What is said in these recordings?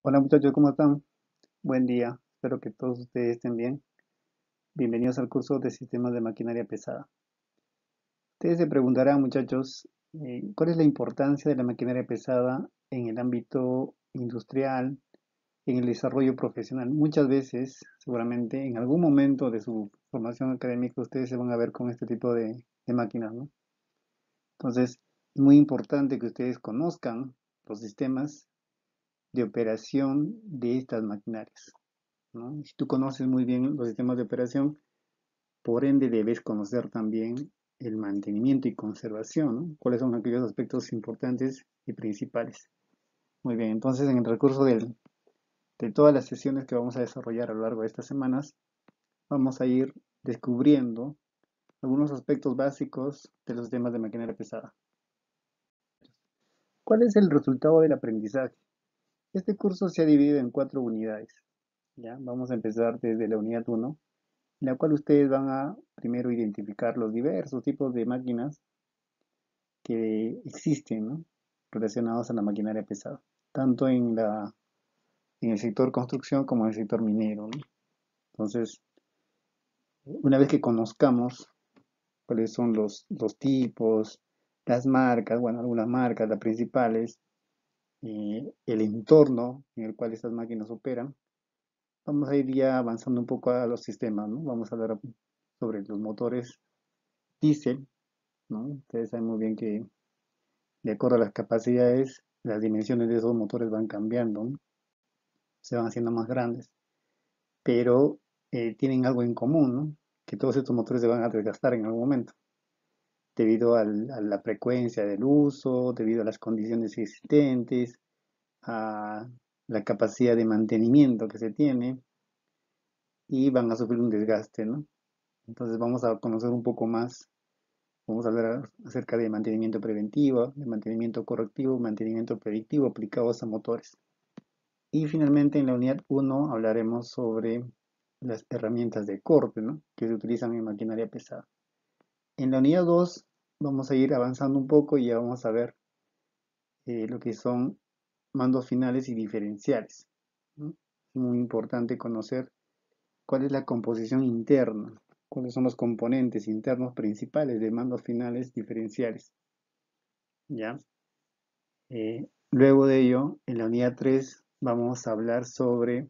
Hola muchachos, ¿cómo están? Buen día, espero que todos ustedes estén bien. Bienvenidos al curso de sistemas de maquinaria pesada. Ustedes se preguntarán, muchachos, ¿cuál es la importancia de la maquinaria pesada en el ámbito industrial, en el desarrollo profesional? Muchas veces, seguramente, en algún momento de su formación académica, ustedes se van a ver con este tipo de máquinas, ¿no? Entonces, es muy importante que ustedes conozcan los sistemas de operación de estas maquinarias, ¿no? Si tú conoces muy bien los sistemas de operación, por ende debes conocer también el mantenimiento y conservación, ¿no? ¿Cuáles son aquellos aspectos importantes y principales? Muy bien, entonces en el recurso de todas las sesiones que vamos a desarrollar a lo largo de estas semanas, vamos a ir descubriendo algunos aspectos básicos de los sistemas de maquinaria pesada. ¿Cuál es el resultado del aprendizaje? Este curso se ha dividido en 4 unidades. ¿Ya? Vamos a empezar desde la unidad 1, en la cual ustedes van a primero identificar los diversos tipos de máquinas que existen, ¿no? Relacionados a la maquinaria pesada, tanto en el sector construcción como en el sector minero, ¿no? Entonces, una vez que conozcamos cuáles son los tipos, las marcas, bueno, algunas marcas, las principales, el entorno en el cual estas máquinas operan, vamos a ir ya avanzando un poco a los sistemas, ¿no? Vamos a hablar sobre los motores diésel, ¿no? Ustedes saben muy bien que de acuerdo a las capacidades, las dimensiones de esos motores van cambiando, ¿no? Se van haciendo más grandes, pero tienen algo en común, ¿no? Que todos estos motores se van a desgastar en algún momento, debido a la frecuencia del uso, debido a las condiciones existentes, a la capacidad de mantenimiento que se tiene, y van a sufrir un desgaste, ¿no? Entonces vamos a conocer un poco más. Vamos a hablar acerca de mantenimiento preventivo, de mantenimiento correctivo, mantenimiento predictivo aplicados a motores. Y finalmente en la unidad 1 hablaremos sobre las herramientas de corte, ¿no? Que se utilizan en maquinaria pesada. En la unidad 2 vamos a ir avanzando un poco y ya vamos a ver lo que son mandos finales y diferenciales, ¿no? Es muy importante conocer cuál es la composición interna, cuáles son los componentes internos principales de mandos finales diferenciales, ¿ya? Luego de ello, en la unidad 3 vamos a hablar sobre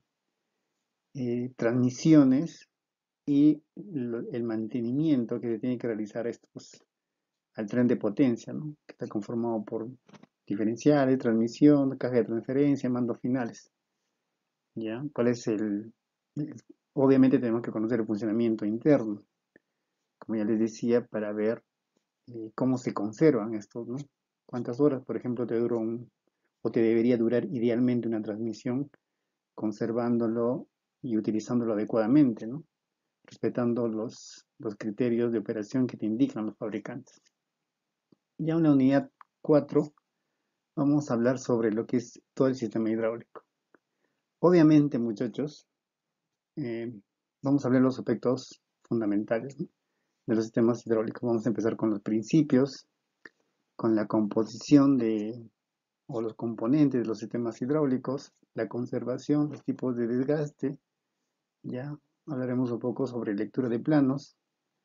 transmisiones y el mantenimiento que se tiene que realizar estos al tren de potencia, ¿no? Que está conformado por diferenciales, transmisión, caja de transferencia, mandos finales. ¿Ya? ¿Cuál es obviamente tenemos que conocer el funcionamiento interno, como ya les decía, para ver cómo se conservan estos, ¿no? ¿Cuántas horas, por ejemplo, o te debería durar idealmente una transmisión, conservándolo y utilizándolo adecuadamente, ¿no? Respetando los criterios de operación que te indican los fabricantes. Ya en la unidad 4 vamos a hablar sobre lo que es todo el sistema hidráulico. Obviamente, muchachos, eh, vamos a hablar de los aspectos fundamentales, ¿no? De los sistemas hidráulicos. Vamos a empezar con los principios, con la composición o los componentes de los sistemas hidráulicos, la conservación, los tipos de desgaste. Ya hablaremos un poco sobre lectura de planos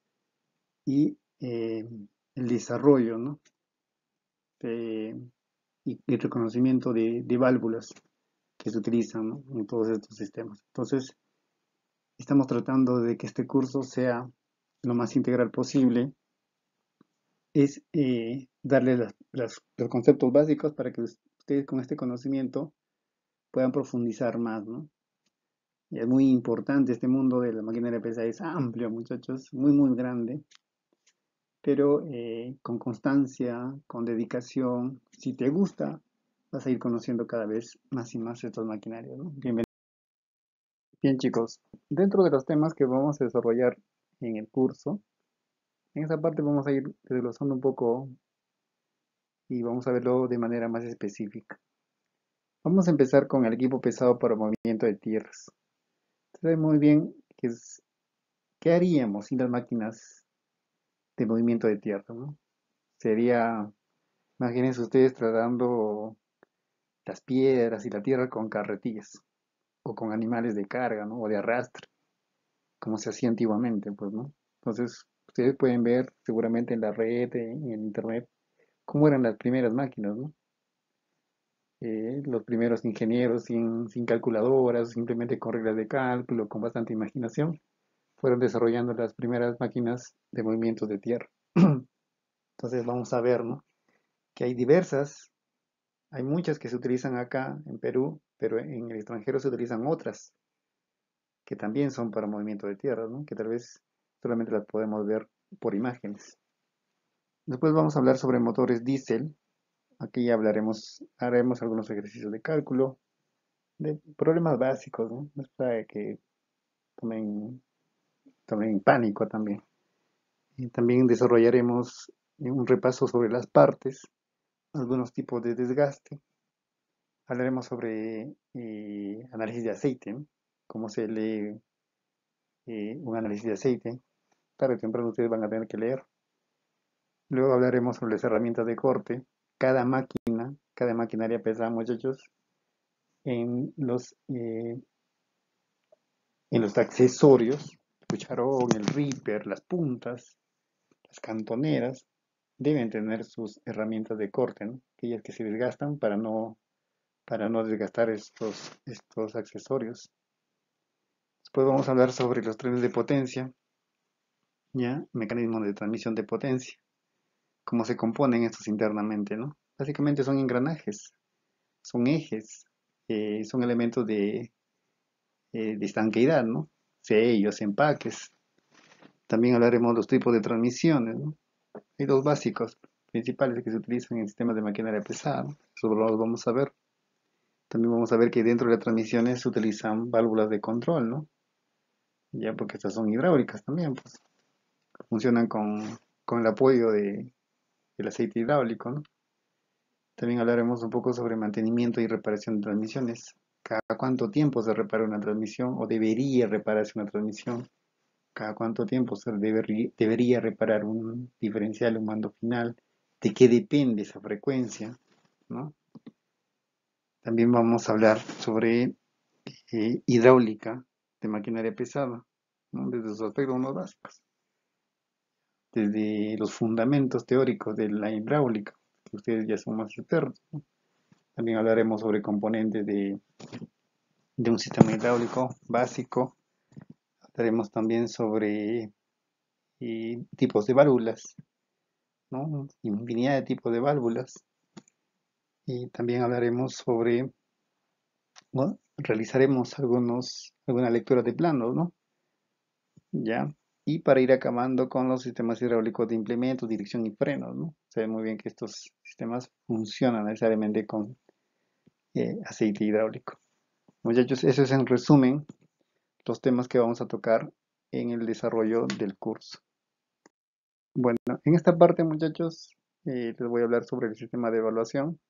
y el desarrollo, ¿no? Y reconocimiento de válvulas que se utilizan, ¿no? En todos estos sistemas. Entonces, estamos tratando de que este curso sea lo más integral posible. Es darle los conceptos básicos para que ustedes con este conocimiento puedan profundizar más, ¿no? Y es muy importante este mundo de la maquinaria pesada, es amplio, muchachos, muy, muy grande, pero con constancia, con dedicación, si te gusta, vas a ir conociendo cada vez más y más estas maquinarias, ¿no? Bienvenidos. Bien, chicos, dentro de los temas que vamos a desarrollar en el curso, en esa parte vamos a ir desglosando un poco y vamos a verlo de manera más específica. Vamos a empezar con el equipo pesado para movimiento de tierras. Saben muy bien qué haríamos sin las máquinas de movimiento de tierra, ¿no? Sería, imagínense ustedes tratando las piedras y la tierra con carretillas o con animales de carga, ¿no? O de arrastre, como se hacía antiguamente, pues, ¿no? Entonces, ustedes pueden ver seguramente en la red, en el internet, cómo eran las primeras máquinas, ¿no? Los primeros ingenieros sin calculadoras, simplemente con reglas de cálculo, con bastante imaginación, fueron desarrollando las primeras máquinas de movimientos de tierra. Entonces vamos a ver, ¿no? Que hay muchas que se utilizan acá en Perú, pero en el extranjero se utilizan otras que también son para movimiento de tierra, ¿no? Que tal vez solamente las podemos ver por imágenes. Después vamos a hablar sobre motores diésel. Aquí ya haremos algunos ejercicios de cálculo, de problemas básicos, ¿no? No es para que tomen, tomen pánico también. Y también desarrollaremos un repaso sobre las partes, algunos tipos de desgaste. Hablaremos sobre análisis de aceite, ¿no? Cómo se lee un análisis de aceite. Tarde o temprano ustedes van a tener que leer. Luego hablaremos sobre las herramientas de corte. Cada maquinaria pesada, muchachos, en en los accesorios, el cucharón, el ripper, las puntas, las cantoneras, deben tener sus herramientas de corte, ¿no? Aquellas que se desgastan para no desgastar estos accesorios. Después vamos a hablar sobre los trenes de potencia, ya, mecanismos de transmisión de potencia, cómo se componen estos internamente, ¿no? Básicamente son engranajes, son ejes, son elementos de estanqueidad, ¿no? Sellos, empaques. También hablaremos de los tipos de transmisiones, ¿no? Hay dos básicos principales que se utilizan en sistemas de maquinaria pesada, ¿no? Eso lo vamos a ver. También vamos a ver que dentro de las transmisiones se utilizan válvulas de control, ¿no? Ya porque estas son hidráulicas también, pues funcionan con el apoyo del aceite hidráulico, ¿no? También hablaremos un poco sobre mantenimiento y reparación de transmisiones. ¿Cada cuánto tiempo se repara una transmisión o debería repararse una transmisión? ¿Cada cuánto tiempo se debería reparar un diferencial, un mando final? ¿De qué depende esa frecuencia? ¿No? También vamos a hablar sobre hidráulica de maquinaria pesada, ¿no? Desde sus aspectos más básicos, desde los fundamentos teóricos de la hidráulica, que ustedes ya son más expertos, ¿no? También hablaremos sobre componentes de un sistema hidráulico básico. Hablaremos también sobre tipos de válvulas, ¿no? Infinidad de tipos de válvulas. Y también hablaremos sobre, bueno, realizaremos alguna lectura de planos, ¿no? ¿Ya? Y para ir acabando con los sistemas hidráulicos de implementos, dirección y frenos, ¿no? Se ve muy bien que estos sistemas funcionan necesariamente con aceite hidráulico. Muchachos, eso es en resumen los temas que vamos a tocar en el desarrollo del curso. Bueno, en esta parte, muchachos, les voy a hablar sobre el sistema de evaluación.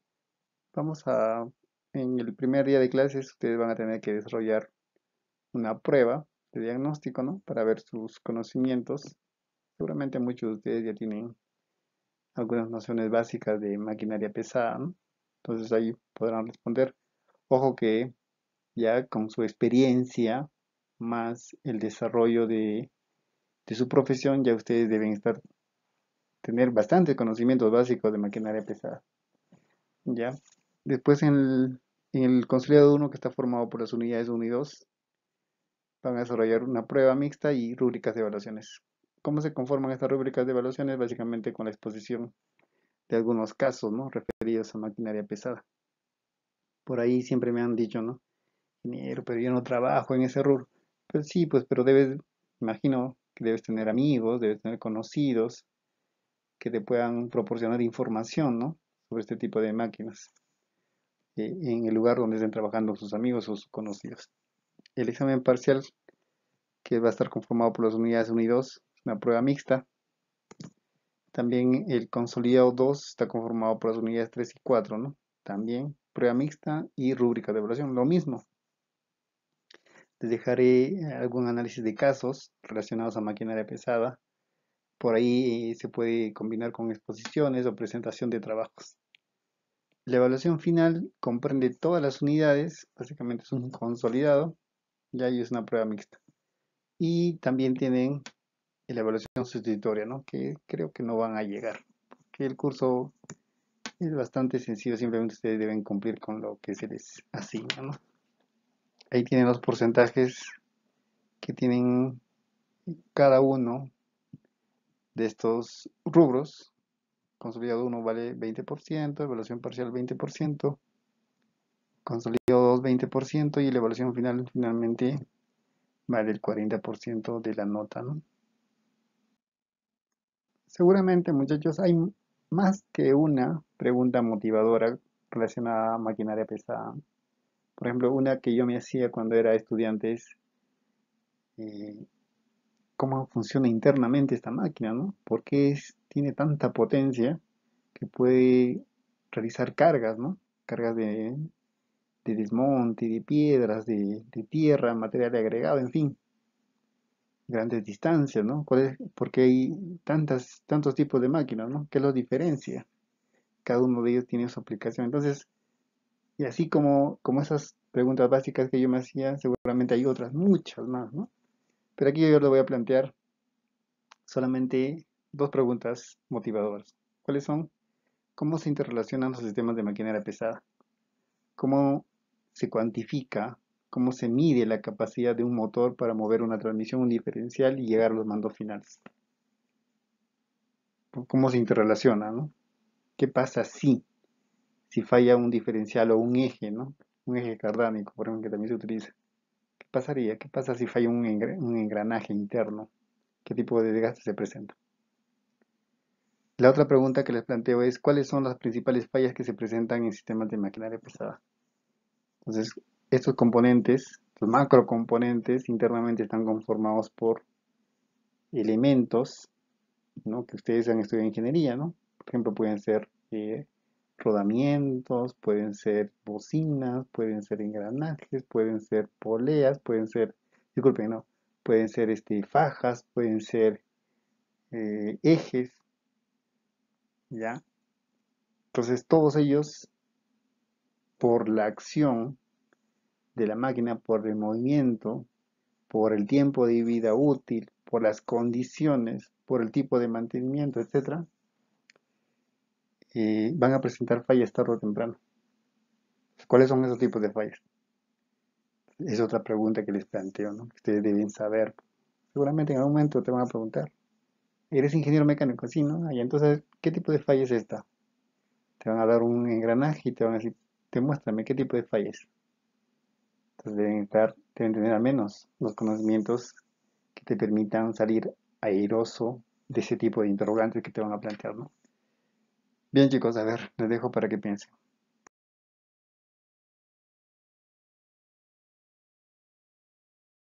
En el primer día de clases, ustedes van a tener que desarrollar una prueba de diagnóstico, ¿no? Para ver sus conocimientos. Seguramente muchos de ustedes ya tienen algunas nociones básicas de maquinaria pesada, ¿no? Entonces ahí podrán responder. Ojo que ya con su experiencia más el desarrollo de su profesión, ya ustedes deben tener bastantes conocimientos básicos de maquinaria pesada. ¿Ya? Después en el consolidado 1 que está formado por las unidades 1 y 2, van a desarrollar una prueba mixta y rúbricas de evaluaciones. ¿Cómo se conforman estas rúbricas de evaluaciones? Básicamente con la exposición de algunos casos, ¿no? Referidos a maquinaria pesada. Por ahí siempre me han dicho, ¿no? Ingeniero, pero yo no trabajo en ese rubro. Pues sí, pues, pero imagino que debes tener amigos, debes tener conocidos que te puedan proporcionar información, ¿no? Sobre este tipo de máquinas en el lugar donde estén trabajando sus amigos o sus conocidos. El examen parcial, que va a estar conformado por las unidades 1 y 2, es una prueba mixta. También el consolidado 2 está conformado por las unidades 3 y 4, ¿no? También prueba mixta y rúbrica de evaluación, lo mismo. Les dejaré algún análisis de casos relacionados a maquinaria pesada. Por ahí se puede combinar con exposiciones o presentación de trabajos. La evaluación final comprende todas las unidades, básicamente es un consolidado, ya y es una prueba mixta. Y también tienen la evaluación sustitutoria, ¿no? Que creo que no van a llegar, que el curso es bastante sencillo, simplemente ustedes deben cumplir con lo que se les asigna, ¿no? Ahí tienen los porcentajes que tienen cada uno de estos rubros. Consolidado uno vale 20%, evaluación parcial 20%, consolidado 2 20% y la evaluación final finalmente vale el 40% de la nota, ¿no? Seguramente, muchachos, hay más que una pregunta motivadora relacionada a maquinaria pesada. Por ejemplo, una que yo me hacía cuando era estudiante es eh, cómo funciona internamente esta máquina, ¿no? ¿Por qué tiene tanta potencia que puede realizar cargas, ¿no? Cargas de desmonte, de piedras, de tierra, material agregado, en fin, grandes distancias, ¿no? ¿Por qué hay tantos tipos de máquinas, ¿no? ¿Qué los diferencia? Cada uno de ellos tiene su aplicación. Entonces, y así como esas preguntas básicas que yo me hacía, seguramente hay otras, muchas más, ¿no? Pero aquí yo le voy a plantear solamente dos preguntas motivadoras. ¿Cuáles son? ¿Cómo se interrelacionan los sistemas de maquinaria pesada? ¿Cómo se cuantifica, cómo se mide la capacidad de un motor para mover una transmisión, un diferencial y llegar a los mandos finales? ¿Cómo se interrelaciona, ¿no? ¿Qué pasa si falla un diferencial o un eje, ¿no? Un eje cardánico, por ejemplo, que también se utiliza. ¿Qué pasaría? ¿Qué pasa si falla un engranaje interno? ¿Qué tipo de desgaste se presenta? La otra pregunta que les planteo es, ¿cuáles son las principales fallas que se presentan en sistemas de maquinaria pesada? Entonces, estos componentes, los macrocomponentes, internamente están conformados por elementos, ¿no? Que ustedes han estudiado en ingeniería, ¿no? Por ejemplo, pueden ser rodamientos, pueden ser bocinas, pueden ser engranajes, pueden ser poleas, pueden ser, disculpen, no, pueden ser fajas, pueden ser ejes, ¿ya? Entonces, todos ellos, por la acción de la máquina, por el movimiento, por el tiempo de vida útil, por las condiciones, por el tipo de mantenimiento, etcétera, van a presentar fallas tarde o temprano. ¿Cuáles son esos tipos de fallas? Es otra pregunta que les planteo, ¿no? Que ustedes deben saber. Seguramente en algún momento te van a preguntar, ¿eres ingeniero mecánico? Sí, ¿no? Y entonces, ¿qué tipo de falla es esta? Te van a dar un engranaje y te van a decir, demuéstrame qué tipo de falla es. Entonces deben tener al menos los conocimientos que te permitan salir airoso de ese tipo de interrogantes que te van a plantear, ¿no? Bien, chicos, a ver, les dejo para que piensen.